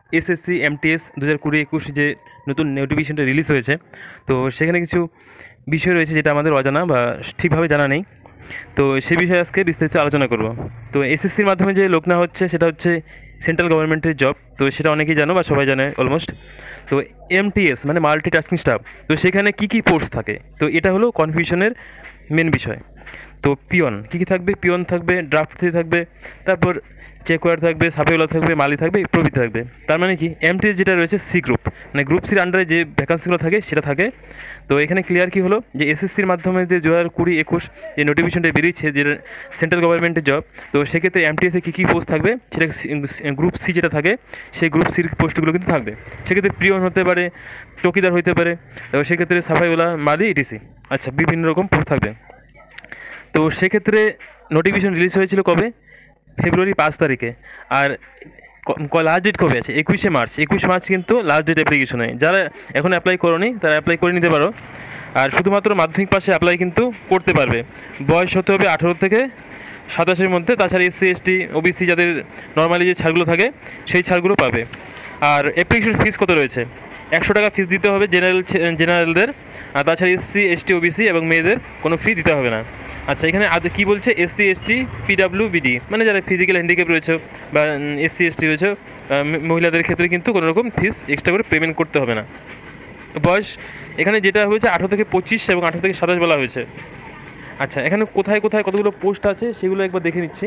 SSC MTS 2020-21 যে নতুন নোটিফিকেশনটা রিলিজ হয়েছে, তো সেখানে কিছু বিষয় রয়েছে যেটা আমাদের অজানা বা ঠিকভাবে জানা নেই। তো সেই বিষয়ে আজকে বিস্তারিত আলোচনা করব। তো এসএসসির মাধ্যমে যে লোক নেওয়া হচ্ছে সেটা হচ্ছে সেন্ট্রাল গভর্নমেন্টের জব, তো সেটা অনেকেই জানো বা সবাই জানে অলমোস্ট। তো এমটিএস মানে মাল্টিটাস্কিং স্টাফ, তো সেখানে কী কী পোস্ট থাকে, তো এটা হলো কনফিউশনের মেন বিষয়। তো পিয়ন কী কী থাকবে, পিয়ন থাকবে, ড্রাফট থাকবে, তারপর চেকওয়ার থাকবে, সাপেওয়ালা থাকবে, মালি থাকবে, প্রভৃতি থাকবে। তার মানে কি এমটিএস যেটা রয়েছে সি গ্রুপ, মানে গ্রুপ সির আন্ডারে যে ভ্যাকান্সিগুলো থাকে সেটা থাকে। তো এখানে ক্লিয়ার কী হলো যে এসএসসির মাধ্যমে যে 2020-21 যে নোটিফিকেশনটা বেরিয়েছে যে সেন্ট্রাল গভর্নমেন্টের জব, তো সেক্ষেত্রে এমটিএসে কী কী পোস্ট থাকবে সেটা গ্রুপ সি যেটা থাকে সেই গ্রুপ সির পোস্টগুলো কিন্তু থাকবে। সেক্ষেত্রে পিয়ন হতে পারে, চৌকিদার হতে পারে, তো সেক্ষেত্রে সাফাইওয়ালা, মালি, ইটিসি। আচ্ছা, বিভিন্ন রকম পোস্ট থাকবে। তো সেক্ষেত্রে নোটিফিকেশন রিলিজ হয়েছিল কবে? ফেব্রুয়ারি 5 তারিখে। আর লাস্ট ডেট কবে আছে? 21শে মার্চ। 21 মার্চ কিন্তু লাস্ট ডেট অ্যাপ্লিকেশনে। যারা এখন অ্যাপ্লাই করোনি তারা অ্যাপ্লাই করে নিতে পারো। আর শুধুমাত্র মাধ্যমিক পাশে অ্যাপ্লাই কিন্তু করতে পারবে। বয়স হতে হবে 18 থেকে 27-এর মধ্যে। তাছাড়া এসসি এসটি ওবিসি যাদের নর্মালি যে ছাড়গুলো থাকে সেই ছাড়গুলো পাবে। আর অ্যাপ্লিকেশন ফিস কত রয়েছে? 100 টাকা ফিস দিতে হবে জেনারেলদের। আর তাছাড়া এসসি এসটি ওবিসি এবং মেয়েদের কোনো ফি দিতে হবে না। আচ্ছা, এখানে কী বলছে? এসসি এসটি পিডাব্লিউবিডি মানে যারা ফিজিক্যাল হ্যান্ডিক্যাপ রয়েছে বা এসসি এসটি রয়েছে, মহিলাদের ক্ষেত্রে কিন্তু কোনো রকম ফিস এক্সট্রা করে পেমেন্ট করতে হবে না। বয়স এখানে যেটা হয়েছে 18 থেকে 25 এবং 18 থেকে 27 বলা হয়েছে। আচ্ছা, এখানে কোথায় কোথায় কতগুলো পোস্ট আছে সেগুলো একবার দেখে নিচ্ছি।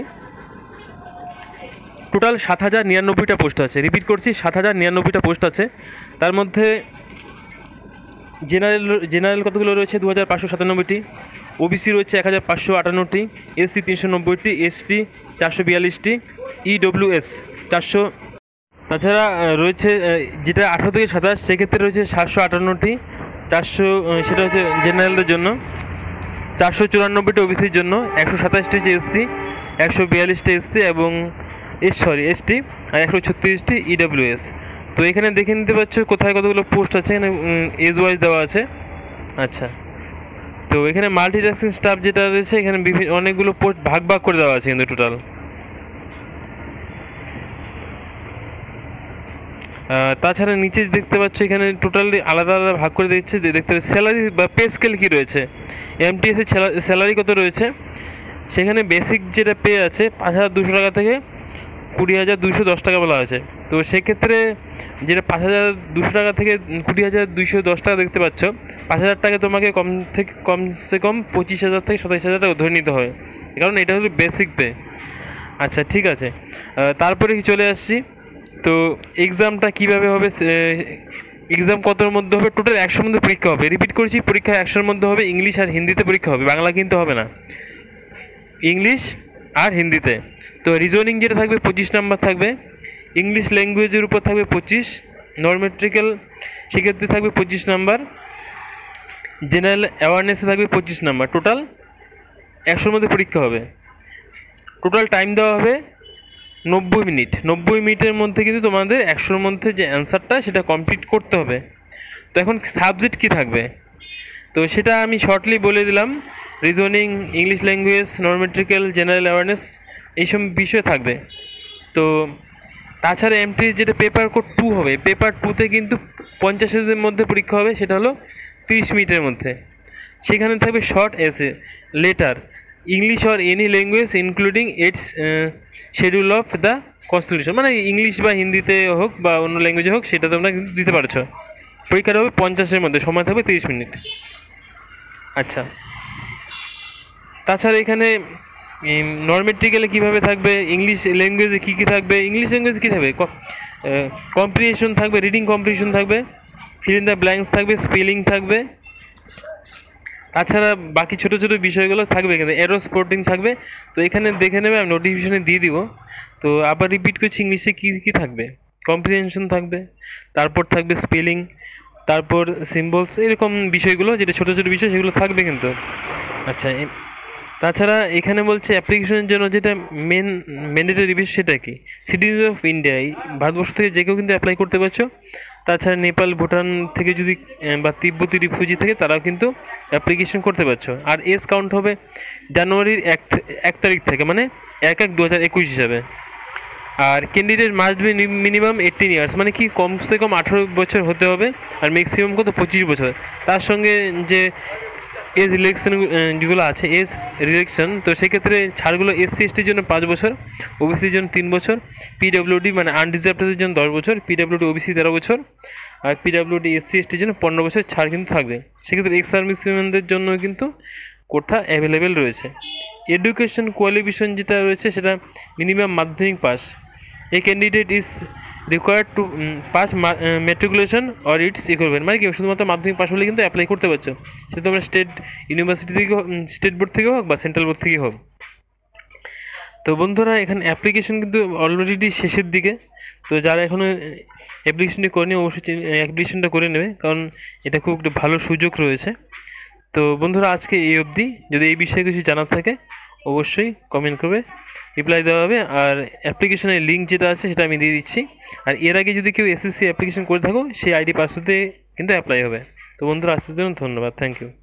টোটাল 7099টা পোস্ট আছে। রিপিট করছি, 7099টা পোস্ট আছে। তার মধ্যে জেনারেল কতগুলো রয়েছে? 2597টি। ওবিসি রয়েছে 1558টি, এসসি 390টি, এসটি 442টি, ইডব্লিউএস 400। তাছাড়া রয়েছে যেটা 18 থেকে 27 সেক্ষেত্রে রয়েছে 758টি, 400 সেটা হচ্ছে জেনারেলদের জন্য, 494টি ওবিসির জন্য, 127টি হচ্ছে এসসি, 142টি এসসি এবং এসটি, আর 136টি ইডব্লিউএস। তো এখানে দেখে নিতে পারছো কোথায় কতগুলো পোস্ট আছে, এখানে এজ ওয়াইজ দেওয়া আছে। আচ্ছা, তো এখানে মাল্টিটাস্কিং স্টাফ যেটা রয়েছে এখানে অনেকগুলো পোস্ট ভাগ ভাগ করে দেওয়া আছে কিন্তু টোটাল। তাছাড়া নিচে দেখতে পাচ্ছ এখানে টোটালি আলাদা আলাদা ভাগ করে দেখতে পাচ্ছি স্যালারি বা পে স্কেল কী রয়েছে। এমটিএসের স্যালারি কত রয়েছে? সেখানে বেসিক যেটা পে আছে 5200 টাকা থেকে 20,210 টাকা বলা হয়েছে। তো সেক্ষেত্রে যেটা 5200 টাকা থেকে 20,210 টাকা দেখতে পাচ্ছ, 5000 টাকা তোমাকে কমসে কম 25,000 থেকে 27,000 টাকা ধরে নিতে হয়, কারণ এটা হলো বেসিক পে। আচ্ছা, ঠিক আছে। তারপরে চলে আসছি, তো এক্সামটা কীভাবে হবে? এক্সাম কতর মধ্যে হবে? টোটাল 100-এর মধ্যে পরীক্ষা হবে। রিপিট করছি, পরীক্ষা 100-এর মধ্যে হবে। ইংলিশ আর হিন্দিতে পরীক্ষা হবে, বাংলা কিন্তু হবে না, ইংলিশ আর হিন্দিতে। তো রিজনিং যেটা থাকবে 25 নাম্বার থাকবে, ইংলিশ ল্যাঙ্গুয়েজের উপর থাকবে 25, নর্মেট্রিক্যাল সেক্ষেত্রে থাকবে 25 নাম্বার, জেনারেল অ্যাওয়ারনেসে থাকবে 25 নাম্বার। টোটাল 100-এর মধ্যে পরীক্ষা হবে। টোটাল টাইম দেওয়া হবে 90 মিনিট। 90 মিনিটের মধ্যে কিন্তু তোমাদের 100-এর মধ্যে যে অ্যান্সারটা সেটা কমপ্লিট করতে হবে। তো এখন সাবজেক্ট কী থাকবে তো সেটা আমি শর্টলি বলে দিলাম। রিজনিং, ইংলিশ ল্যাঙ্গুয়েজ, নর্মেট্রিক্যাল, জেনারেল অ্যাওয়ারনেস এইসব বিষয় থাকবে। তো তাছাড়া এমটি যেটা পেপার কোড 2 হবে, পেপার 2তে কিন্তু 50-এর মধ্যে পরীক্ষা হবে, সেটা হলো 30 মিনিটের মধ্যে। সেখানে থাকবে short essay, letter, English or any language including its schedule of the constitution, মানে ইংলিশ বা হিন্দিতে হোক বা অন্য ল্যাঙ্গুয়েজে হোক সেটা তোমরা কিন্তু দিতে পারছো। পরীক্ষাটা হবে 50-এর মধ্যে, সময় থাকবে 30 মিনিট। আচ্ছা, তাছাড়া এখানে নর্মেট্রিক্যালে কীভাবে থাকবে, ইংলিশ ল্যাঙ্গুয়েজে কী কী থাকবে, ইংলিশ ল্যাঙ্গুয়েজে কী থাকবে, কম্প্রিহেনশন থাকবে, রিডিং কম্প্রিহেনশন থাকবে, ফিল ইন দ্য ব্ল্যাঙ্কস থাকবে, স্পেলিং থাকবে। তাছাড়া বাকি ছোটো ছোটো বিষয়গুলো থাকবে, কিন্তু এরো স্পোর্টিং থাকবে। তো এখানে দেখে নেবে, আমি নোটিফিকেশনে দিয়ে দিব। তো আবার রিপিট করছি, ইংলিশে কী কী থাকবে, কম্প্রিহেনশন থাকবে, তারপর থাকবে স্পেলিং, তারপর সিম্বলস, এরকম বিষয়গুলো যেটা ছোটো ছোটো বিষয় সেগুলো থাকবে কিন্তু। আচ্ছা, তাছাড়া এখানে বলছে অ্যাপ্লিকেশনের জন্য যেটা ম্যান্ডেটরি বিষয় সেটা কি, সিটিজেন অফ ইন্ডিয়া, ভারতবর্ষ থেকে যে কেউ কিন্তু অ্যাপ্লাই করতে পারছো। তাছাড়া নেপাল, ভুটান থেকে যদি বা তিব্বতী রিফিউজি থেকে তারাও কিন্তু অ্যাপ্লিকেশন করতে পারছো। আর এজ কাউন্ট হবে জানুয়ারির 1 তারিখ থেকে, মানে 1/1/2021 হিসাবে। আর candidate must be minimum 18 years, মানে কি কমসে কম 18 বছর হতে হবে, আর ম্যাক্সিমাম কত 25 বছর। তার সঙ্গে যে এজ রিলেকশন যেগুলো আছে, এজ রিলেকশন, তো সেক্ষেত্রে ছাড়গুলো SC STর জন্য 5 বছর, ওবিসির জন্য 3 বছর, PWD মানে আনরিজার্ভদের জন্য 10 বছর, PWD OBC 13 বছর, আর PWD SC STর জন্য 15 বছর ছাড় কিন্তু থাকবে। সেক্ষেত্রে এক্স সার্ভিসম্যানদের জন্য কিন্তু কোঠা অ্যাভেলেবেল রয়েছে। এডুকেশন কোয়ালিফিকেশন যেটা রয়েছে সেটা মিনিমাম মাধ্যমিক pass. A candidate is required to pass matriculation or its equivalent, মানে কি শুধুমাত্র মাধ্যমিক পাস হলে কিন্তু অ্যাপ্লাই করতে পারছো, সে তোমরা স্টেট ইউনিভার্সিটি থেকে স্টেট বোর্ড থেকে হোক বা সেন্ট্রাল বোর্ড থেকে হোক। তো বন্ধুরা এখানে অ্যাপ্লিকেশন কিন্তু অলরেডি শেষের দিকে, তো যারা এখনও অ্যাপ্লিকেশনটি করেনি অবশ্যই অ্যাপ্লিকেশনটা করে নেবে, কারণ এটা খুব একটা ভালো সুযোগ রয়েছে। তো বন্ধুরা আজকে এই অবধি, যদি এই বিষয়ে কিছু জানার থাকে অবশ্যই কমেন্ট করবে, রিপ্লাই দেওয়া হবে। আর অ্যাপ্লিকেশনের লিঙ্ক যেটা আছে সেটা আমি দিয়ে দিচ্ছি। আর এর আগে যদি কেউ SSC অ্যাপ্লিকেশন করে থাকো সেই ID পাসওয়ার্ড দিয়ে কিন্তু অ্যাপ্লাই হবে। তো বন্ধুরা আজকের জন্য ধন্যবাদ, থ্যাংক ইউ।